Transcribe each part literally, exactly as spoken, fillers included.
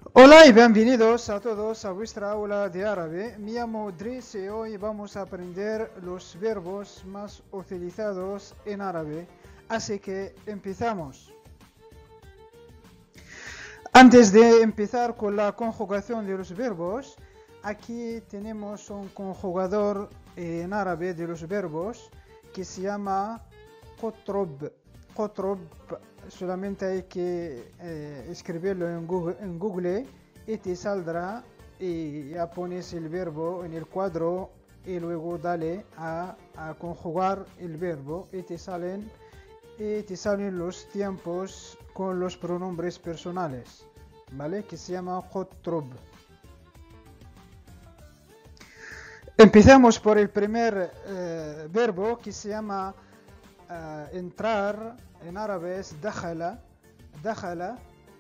Hola y bienvenidos a todos a vuestra aula de árabe. Me llamo Driss y hoy vamos a aprender los verbos más utilizados en árabe. Así que empezamos. Antes de empezar con la conjugación de los verbos, aquí tenemos un conjugador en árabe de los verbos que se llama qotrob. Qotrob, solamente hay que eh, escribirlo en Google, en Google y te saldrá, y ya pones el verbo en el cuadro y luego dale a, a conjugar el verbo y te salen y te salen los tiempos con los pronombres personales, ¿vale? Que se llama qotrob. Empezamos por el primer eh, verbo que se llama uh, entrar. En árabe es dakhala, dakhala,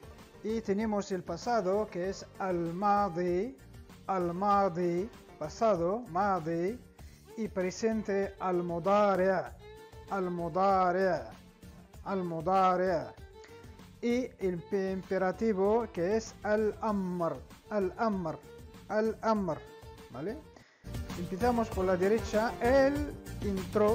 y tenemos el pasado que es al-madi, al-madi, pasado, madi, y presente al-mudari', al-mudari', al-mudari', y el imperativo que es al-amr, al-amr, al-amr, ¿vale? Empezamos por la derecha. Él entró,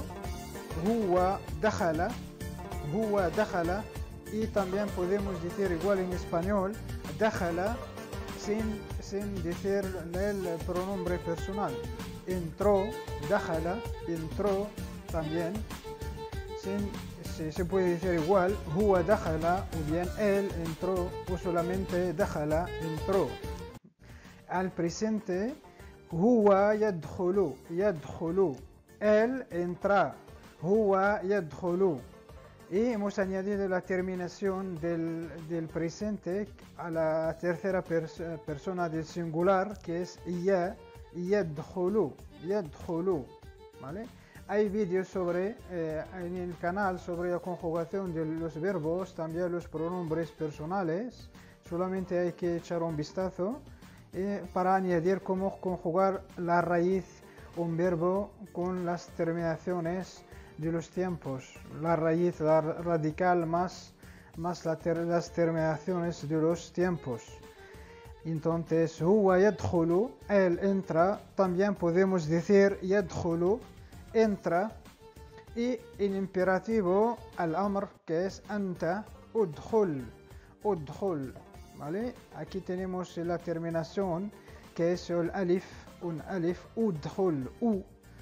huwa dakhala, huwa dakhala, y también podemos decir igual en español, dakhala, sin, sin decir el pronombre personal. Entró, dakhala, entró también, sin, se, se puede decir igual, huwa dakhala, o bien él entró, o solamente dakhala, entró. Al presente, huwa yadkhulu, yadkhulu, él entra, huwa yadkhulu. Y hemos añadido la terminación del, del presente a la tercera pers persona del singular, que es ya, yadkhulu, yadkhulu, ¿vale? Hay vídeos sobre, eh, en el canal sobre la conjugación de los verbos, también los pronombres personales. Solamente hay que echar un vistazo eh, para añadir cómo conjugar la raíz, un verbo con las terminaciones de los tiempos, la raíz, la radical más, más la ter, las terminaciones de los tiempos. Entonces, huwa yadkhulu, él entra. También podemos decir yadkhulu, entra. Y en imperativo, al-amr, que es anta, udkhul, udkhul, ¿vale? Aquí tenemos la terminación, que es el alif, un alif, udkhul, u,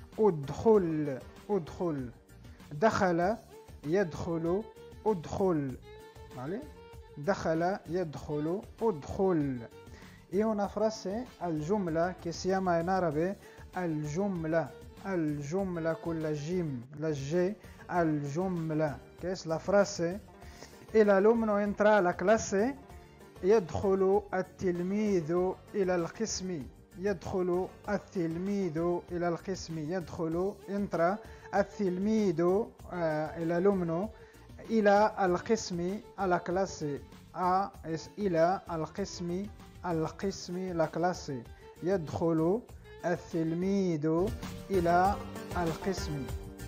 udkhul, udkhul. Dakhala, yadkhulu, udkhul, ¿vale? Dakhala, yadkhulu, udkhul. Y una frase, al-jumla, que se llama en árabe al-jumla, al-jumla con la jim, la g, al-jumla, que es la frase. El alumno entra a la clase, yadkhulu at-tilmidu ila al-qismi, yadkhulu at-tilmidu ila al-qismi, yadkhulu, entra, التلميذ el alumno, إلى القسم, a la clase, a es إلى القسم, القسم la clase, يدخل التلميذ إلى القسم.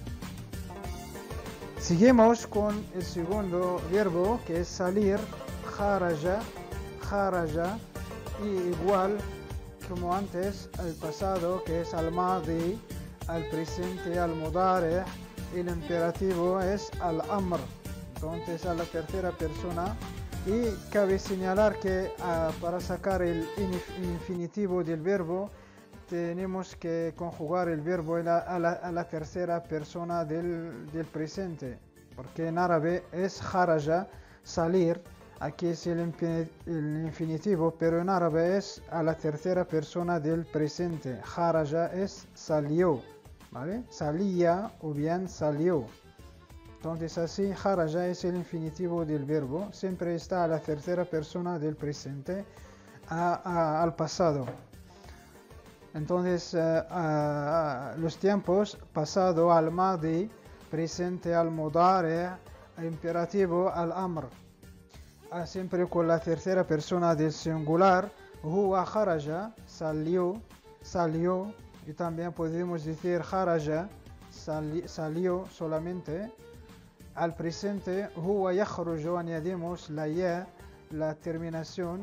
Seguimos con el segundo verbo, que es salir, kharaja, kharaja, y igual como antes el pasado, que es al-madi, al presente, al mudari', el imperativo es al amr, entonces a la tercera persona. Y cabe señalar que uh, para sacar el infinitivo del verbo tenemos que conjugar el verbo a la, a la, a la tercera persona del, del presente, porque en árabe es kharaja, salir. Aquí es el, el infinitivo, pero en árabe es a la tercera persona del presente. Kharaja es salió, ¿vale? Salía o bien salió. Entonces así, kharaja es el infinitivo del verbo, siempre está a la tercera persona del presente, a, a, al pasado. Entonces uh, uh, los tiempos, pasado al madi, presente al mudari', imperativo al amr. Siempre con la tercera persona del singular, huwa kharaja, salió, salió, y también podemos decir kharaja, sali, salió solamente. Al presente, huwa yakhruju, añadimos la ya, la terminación,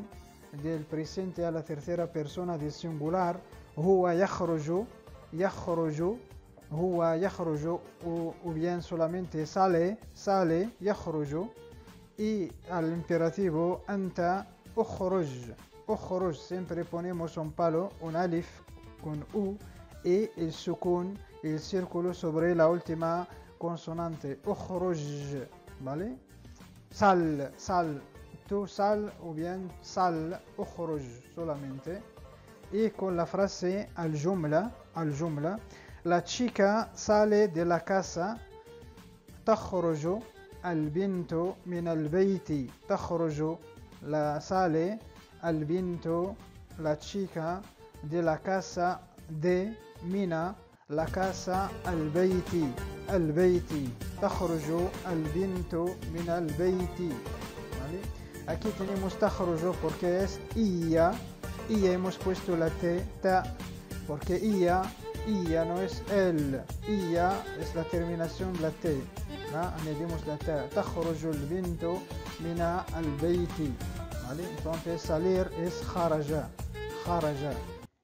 del presente a la tercera persona del singular, huwa yakhruju, yakhruju, huwa yakhruju, o, o bien solamente sale, sale, yakhruju, y al imperativo anta ukhruj, ukhruj, siempre ponemos un palo, un alif con u, y el sukun, el círculo sobre la última consonante, ukhruj, ¿vale? Sal, sal, tú sal o bien sal, ukhruj solamente. Y con la frase al-jumla, al-jumla, la chica sale de la casa, takhruju al-bintu min al-bayti, takhruju, la sale al-bintu, la chica de la casa de mina, la casa al-bayti, al-bayti, takhruju al-bintu min al-bayti. ¿Vale? Aquí tenemos takhruju porque es ella, ella hemos puesto la t, ta, porque ella, ella no es él, ella es la terminación de la t, ¿no? Añadimos la t, takhruju al-bintu min al-bayti, ¿vale? Entonces salir es kharaja, kharaja.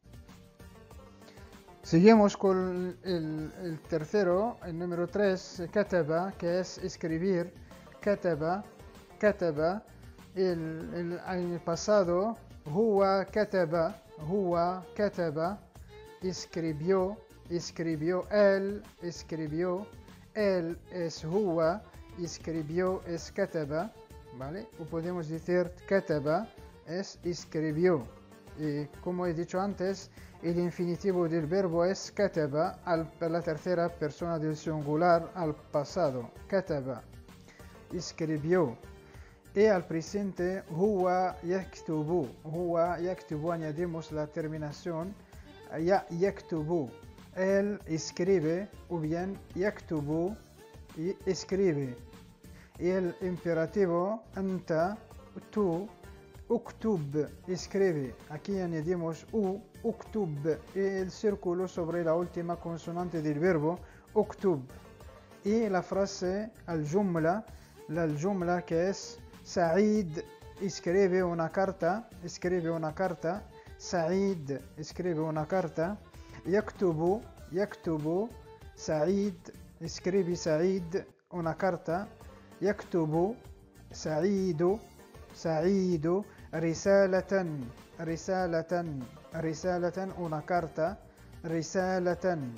Seguimos con el, el tercero, el número tres, kataba, que es escribir, kataba, kataba, el, el año pasado, huwa kataba, huwa kataba, escribió, escribió, él escribió, él es huwa, escribió es kataba, ¿vale? O podemos decir kataba es escribió. Y como he dicho antes, el infinitivo del verbo es kataba, al, a la tercera persona del singular al pasado, kataba, escribió. Y al presente, huwa yaktubu, huwa yaktubu, añadimos la terminación, ya yaktubu, él escribe, o bien yaktubu, y escribe. Y el imperativo, anta, tú, uktub, escribe. Aquí añadimos u, uktub, y el círculo sobre la última consonante del verbo, uktub. Y la frase al-jumla, la al-jumla que es Said escribe una carta, escribe una carta, Said escribe una carta, yaktubu, yaktubu, Said escribe Said una carta, yaktubu, Saidu, Saidu, risalatan, risalatan, risalatan, una carta, risalatan.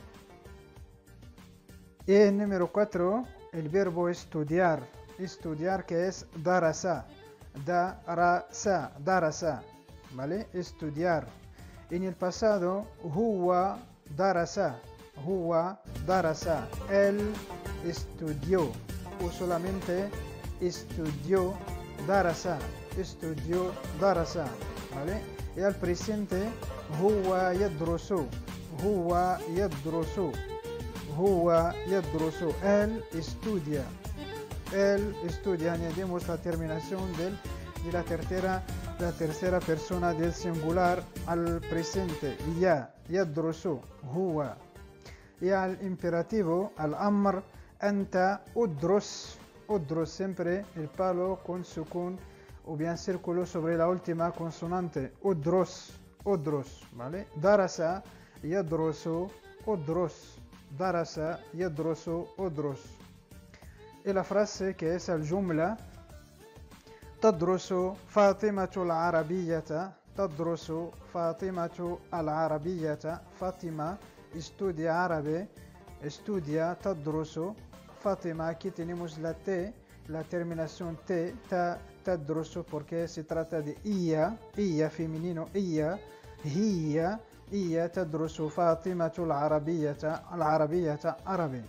Y el número cuatro, el verbo estudiar, estudiar que es darasa, darasa, darasa, ¿vale? Estudiar. En el pasado, huwa darasa, huwa darasa, él estudió, o solamente estudió darasa, estudió darasa, ¿vale? Y al presente, huwa yadrusu, huwa yadrusu, huwa yadrusu, él estudia, él estudia, añadimos la terminación del, de la tercera, la tercera persona del singular al presente, ya, yadrusu, huwa. Y al imperativo, al amr, anta udrus, udrus, siempre el palo con sukun o bien círculo sobre la última consonante, udrus, udrus, ¿vale? Darasa, yadrusu, udrus, darasa, yadrusu, udrus. Y la frase que es el jumla, tadrusu Fatimatu al-Arabiyyata, tadrusu Fatimatu al-Arabiyyata, Fatima estudia árabe, estudia, tadrusu, Fatima, aquí tenemos la T, la terminación T, ta, tadrusu, porque se trata de ella, ella femenino, ella, hiya, ella tadrusu Fatimatu al-Arabiyyata, al-Arabiyyata, árabe.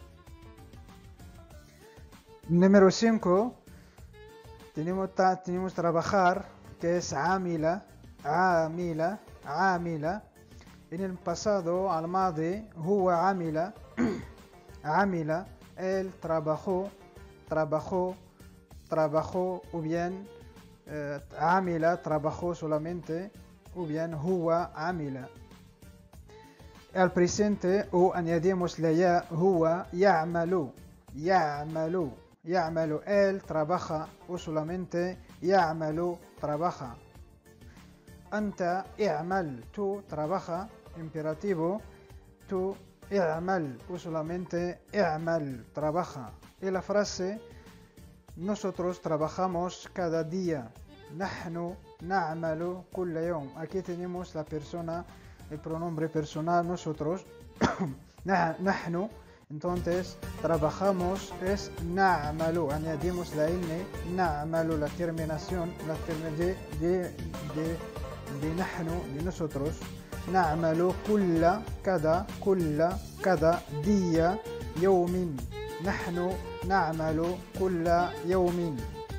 Número cinco, tenemos, ta, tenemos trabajar, que es amila, amila, amila. En el pasado, al madi, huwa amila, amila, él trabajó, trabajó, trabajó, o bien eh, amila, trabajó solamente, o bien huwa amila. Al presente, o añadimos la ya, huwa ya'malu, ya'malu, ya'malu, él trabaja, o solamente ya'malu, trabaja. anta i'mal, tú trabaja, imperativo, tú i'mal, o solamente i'mal, trabaja. Y la frase, nosotros trabajamos cada día, nahnu na'malu kulla yawm. Aquí tenemos la persona, el pronombre personal, nosotros, nahnu. Entonces, trabajamos es na'malu, añadimos la n, na'malu, la terminación, la terminación de, de, de, de nahnu, de nosotros. Na'malu kulla, cada, kulla, cada día, yawmin. Nahnu na'malu kulla yawmin.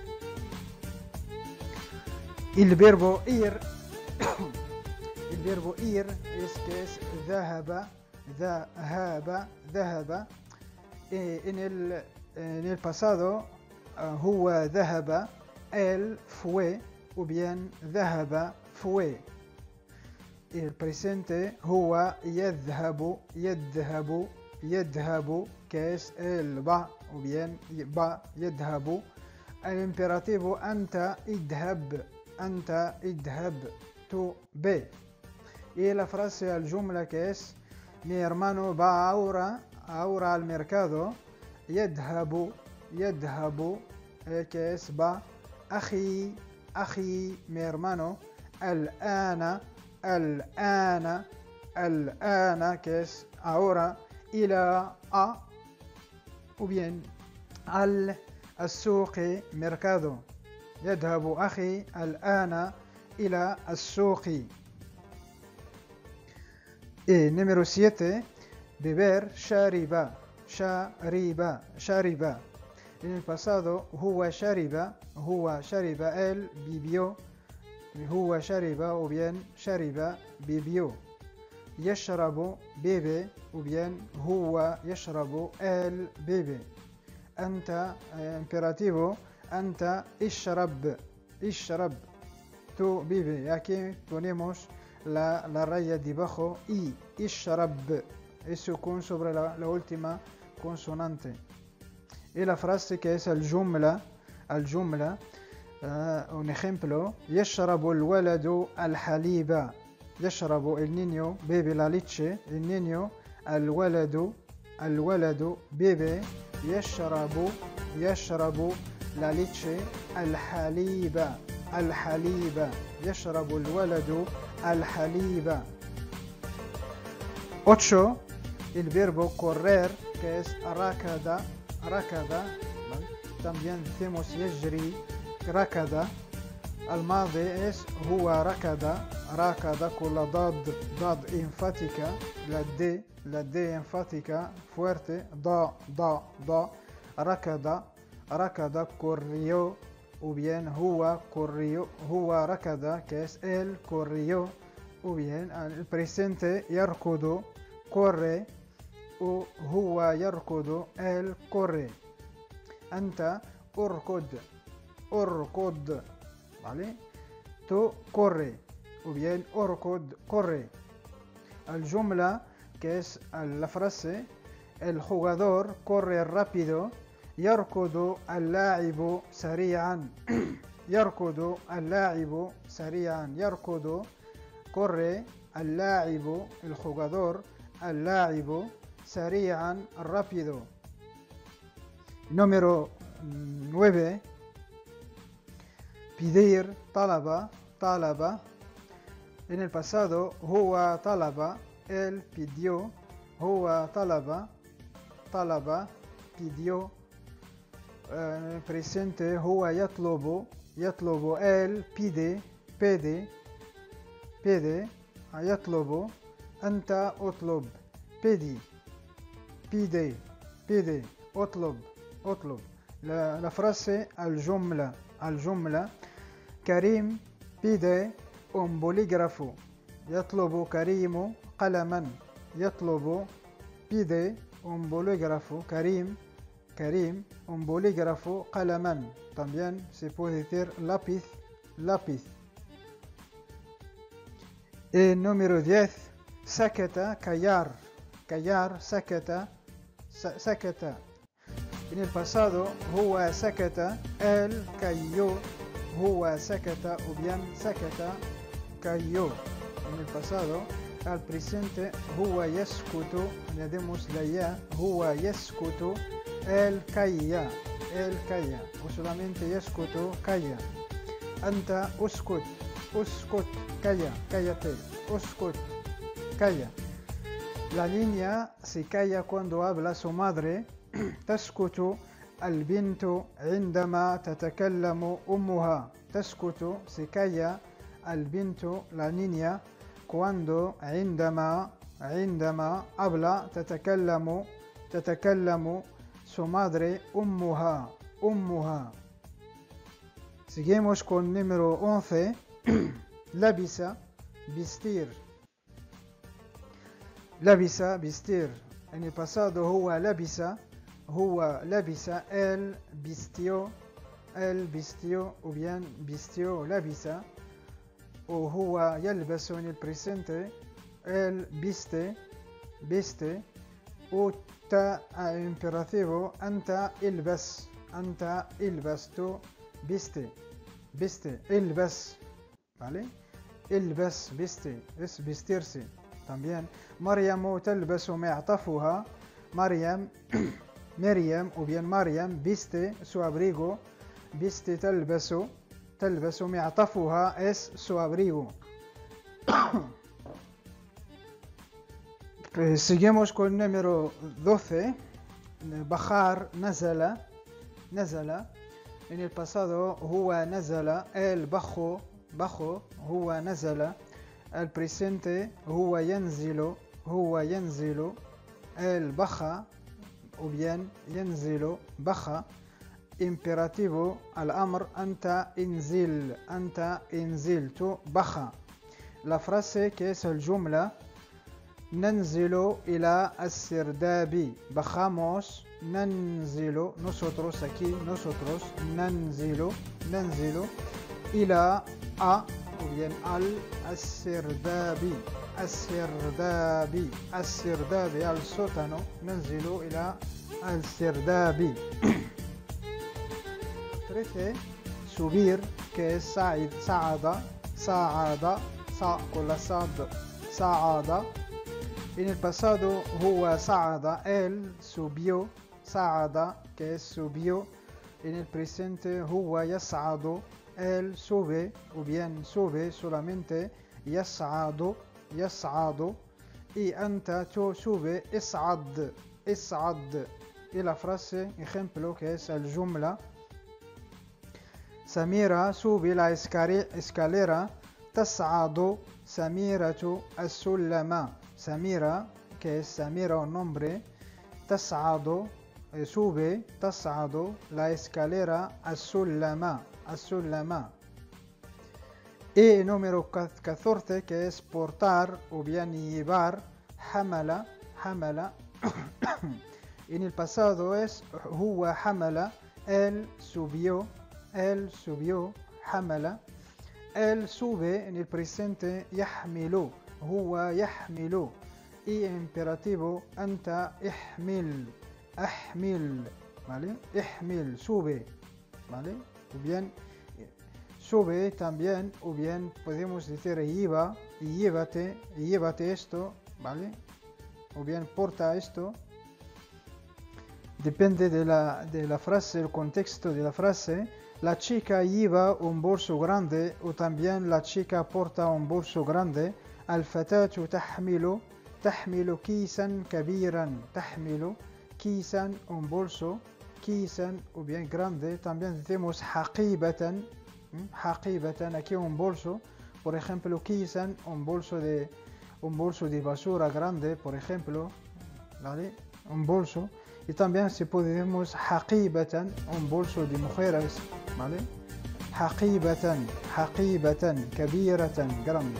El verbo ir, el verbo ir es que es dhahaba, dhahaba, dhahaba. En el, en el pasado, huwa dhahaba, él fue, o bien dhahaba, fue. El presente, huwa yadhabu, yadhabu, yadhabu, que es el va, o bien va, yadhabu. El imperativo, anta idhab, anta idhab, tú ve. Y la frase al jumla que es, mi hermano va ahora, ahora al mercado, yadhabu, yadhabu, que es va, akhi, akhi, mi hermano, al-ana, al-ana, al-ana, que es ahora, ila a, o bien al السوق mercado. يذهب أخي الآن إلى السوق. Y número siete, beber, shariba, shariba, shariba. En el pasado, huwa shariba, huwa shariba, él bebió, huwa shariba, o bien shariba, bebió. Yashrabu, bebe, o bien huwa yashrabu, él bebe. Anta, imperativo, anta ishrab, ishrab, tú bebe. Aquí ponemos la, la raya debajo, i, ishrab, es sukun sobre la, la última consonante. Y la frase que es el jumla, el jumla, uh, un ejemplo, yashrabu el waladu al haliba, yashrabu el niño, bebe la leche, el niño, al waladu, al waladu, bebe, يشرب يشرب la leche الحليب الحليب يشرب الولد الحليب. ocho, el verbo correr, que es rakada, rakada, también decimos يجري rakada. الماضي es هو ركض, ركض con la dad, dad enfática, la d, la d enfática fuerte, da, da, da, ركض, ركض corrió, o bien هو corrió, هو ركض, que es él corrió, o bien el presente يركض, corre, o هو يركض, él corre. أنت أركض, أركض, ¿vale? Tú corre, o bien orkod, corre. El jumla, que es la frase, el jugador corre rápido, yarkudu al-la'ibu sari'an, yarkudu al-la'ibu sari'an, yarkudu, corre, al-la'ibu, el jugador, al-la'ibu, sari'an, rápido. Número nueve, pedir, talaba, talaba. En el pasado, huwa talaba, él pidió, huwa talaba, talaba, pidió. En el presente, huwa yatlubu, yatlubu, él pide, pide, pide, yatlubu, anta utlub, pidi, pide, pide, utlub, utlub. La, la frase al-jumla, al-jumla. كريم pide un bolígrafo. يطلب كريم قلما. يطلب pide un bolígrafo. كريم كريم un bolígrafo قلما. También se puede decir lápiz, lápiz. El número diez, sakata, callar. Callar, sakata, sakata. En el pasado, huwa sakata, él cayó. هو سكت o bien سكت cayó. En el pasado, al presente, huwa yaskutu, añadimos la ya, huwa yaskutu, él calla, él calla, o solamente yaskutu, calla. Anta uskut, uskut, calla, cállate, uskut, calla. La niña se calla cuando habla su madre. تسكت البنت عندما تتكلم أمها. تسكت se calla البنت la niña cuando عندما عندما habla تتكلم تتكلم su madre أمها أمها. Seguimos con número once. لبس vestir. لبس vestir. En el pasado هو لبس هو لبس él vistió él vistió o bien vistió لبس o هو يلبس en el presente él viste viste o ta imperativo أنت البس أنت البس tú viste viste البس ¿vale? البس viste es vestirse también. مريم تلبس معطفها. مريم مريم o bien مريم viste su abrigo. viste تلبس تلبس معطفها es su abrigo. Pues seguimos con el número doce. bajar نزل نزل. En el pasado هو نزل él bajó bajó هو نزل. El presente هو ينزل هو ينزل él baja o bien ينزل baja. imperativo الأمر أنت انزل أنت انزل tú baja. la frase que es el جملة ننزل إلى السرداب. bajamos ننزل nosotros aquí nosotros ننزل ننزل إلى a o bien al السرداب السرداب السرداب al sótano. ننزل إلى السرداب. trece subir que es صعد صعد صعد صع con la sad صعد. en el pasado هو صعد él subió صعد que es subió. en el presente هو يصعد él sube o bien sube solamente يصعد يصعد. y أنت tú sube اصعد اصعد. y la frase ejemplo que es el جملة سميرة sube la escalera تصعد سميرة السلم. سميرة que es Samira un nombre. تصعد sube تصعد la escalera السلم السلم. y número catorce que es portar o bien llevar حمل حمل. en el pasado es هو حمل él subió él subió حمل. él sube en el presente يحمل هو يحمل. y en imperativo أنت احمل احمل ¿vale? احمل sube ¿vale? o bien sube también o bien podemos decir lleva y llévate y llévate esto ¿vale? o bien porta esto. depende de la, de la frase, el contexto de la frase. La chica lleva un bolso grande o también la chica porta un bolso grande. الفتاة تحمل تحمل كيسا كبيرا. تحمل كيسا un bolso. كيسا o bien grande. también decimos حقيبة حقيبة aquí un bolso. por ejemplo كيسا un bolso de un bolso de basura grande por ejemplo ¿vale? un bolso. y también si podemos حقيبة un bolso de mujeres ¿vale? حقيبة حقيبة كبيرة grande.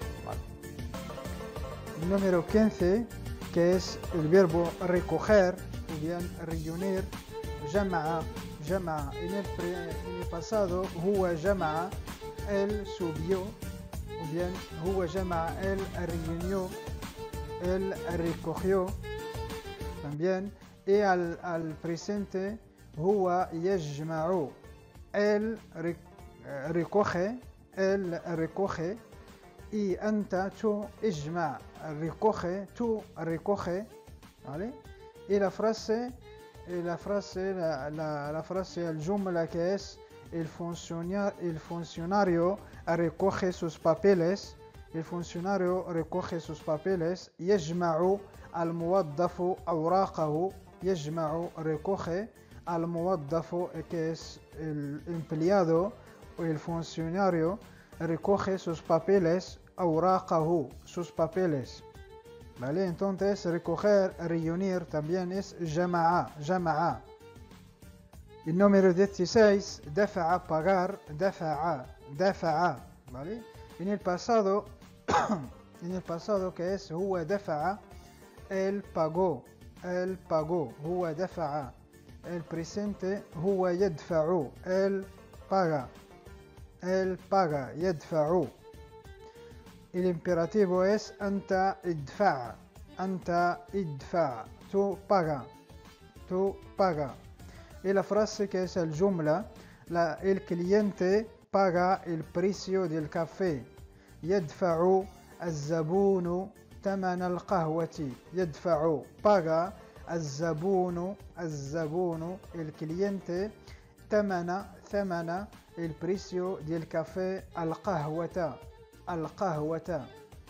número quince que es el verbo recoger o bien reunir. جمع جمع en el, en el pasado هو جمع él subió o bien هو جمع él reunió él recogió también. y al, al presente هو يجمع él recoge él recoge. y anta, tú, ijma, recoge, tú recoge, ¿vale? Y la frase, y la frase, la, la, la frase, el jumla que es el funcionario, el funcionario recoge sus papeles, el funcionario recoge sus papeles, يجمع الموظف أوراقه, يجمع recoge الموظف que es el empleado o el funcionario recoge sus papeles, أوراقه, sus papeles, ¿vale? Entonces recoger, reunir también es جمع, جمع. El número dieciséis, دفع, pagar, دفع, دفع, ¿vale? En el pasado, en el pasado que es هو دفع, él pagó, él pagó, هو دفع. El presente هو يدفع, él paga, él paga, يدفع. El imperativo es أنت ادفع, أنت ادفع, tú paga, tú paga. Y la frase que es el jumla, la, el cliente paga el precio del café. يدفع الزبون ثمن القهوة. يدفع paga الزبون, الزبون el cliente ثمن, ثمن el precio del café القهوة, القهوة.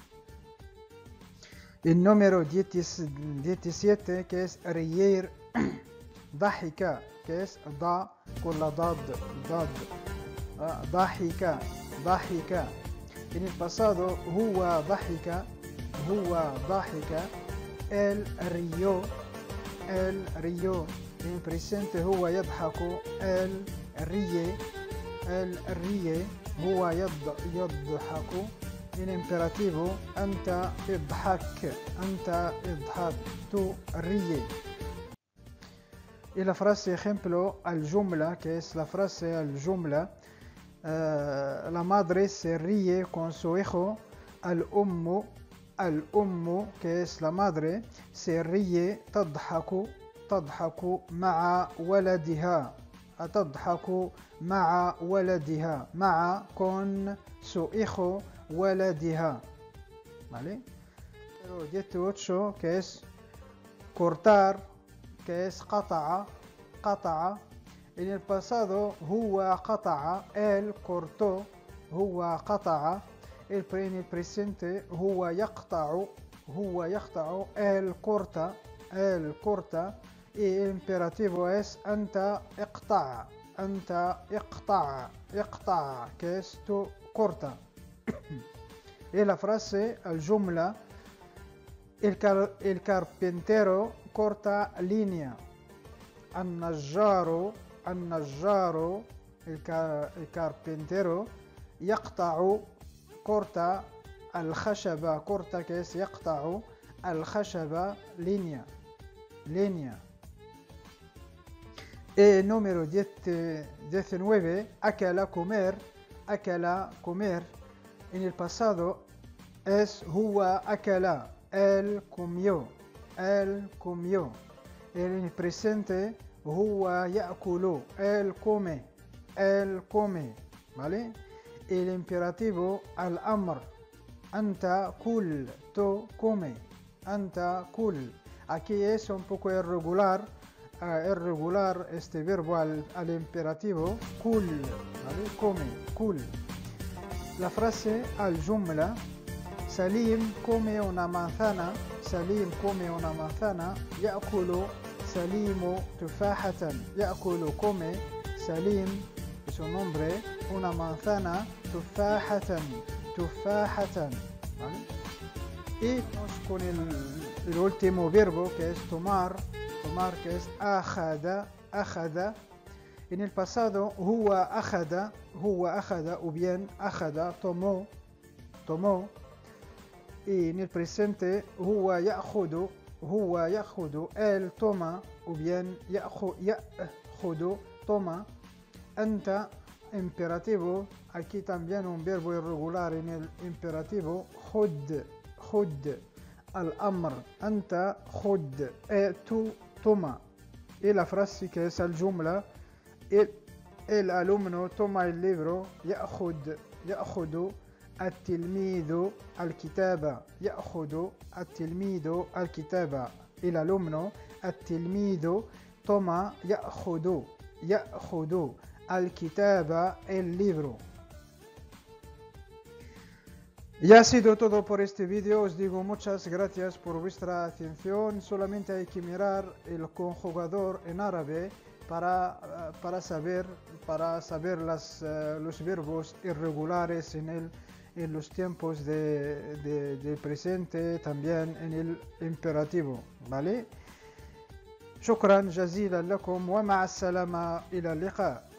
El número diecisiete que es reír, ضحك que es ضا con la ضاد, ضاد, ضحك, ضحك. En el pasado هو ضحك, هو ضحك, él rió, él rió. En el presente هو يضحك, él ríe, él ríe, هو يضحك. En imperativo أنت اضحك, أنت اضحك, tú ríe. Y la frase ejemplo, al jumla, que es la frase al jumla, uh, la madre se ríe con su hijo, al ummu, al ummu, que es la madre, se ríe, تضحك, تضحك مع ولدها, تضحك مع ولدها, مع con su hijo, ولدها, ¿vale? Pero dieciocho, que es cortar, que es قطع, قطع. En el pasado هو قطع, él cortó, هو قطع. En el presente هو يقطع, هو يقطع, él corta, él corta. Y el imperativo es أنت اقطع, أنت اقطع, اقطع, que es tú corta. Y la frase, el jumla, el, car el carpintero corta línea. النجار, النجار, el, car el carpintero, يقطع, corta, الخشبة, corta, que es يقطع, الخشبة, línea, línea. Y número diecinueve, أكل, comer, أكل, comer. En el pasado es هو أكل, él comió, él comió. En el presente هو يأكل, él come, él come, ¿vale? El imperativo al amr, أنت كل, tú come, أنت كل. Aquí es un poco irregular, uh, irregular este verbo al, al imperativo, كل, ¿vale? Come, كل. La frase al jumla, Salim come una manzana, Salim come una manzana, يأكل سليم تفاحة, يأكل come, Salim, su nombre, una manzana, تفاحة, تفاحة, ¿vale? Y con el, el último verbo que es tomar, tomar que es أخذ, أخذ. En el pasado هو أخذ, هو أخذ o bien أخذ, tomó, tomó. Y en el presente هو يأخذ, هو يأخذ, él toma o bien يأخذ, يأخذ, toma. أنت, imperativo, aquí también un verbo irregular en el imperativo, خذ, خذ. الأمر أنت خذ, et tú toma. Y la frase que es el jumla, el, el alumno toma el libro, يأخذ, يأخذ التلميذ الكتاب. يأخذ التلميذ الكتاب. Il alumno. التلميذ toma. يأخذ. يأخذ الكتاب. El libro. Y ha sido todo por este vídeo. Os digo muchas gracias por vuestra atención. Solamente hay que mirar el conjugador en árabe para, para saber, para saber las, uh, los verbos irregulares en, el, en los tiempos de, de, de presente, también en el imperativo. ¿Vale? شكرا جزيلا لكم ومع السلامة. إلى اللقاء.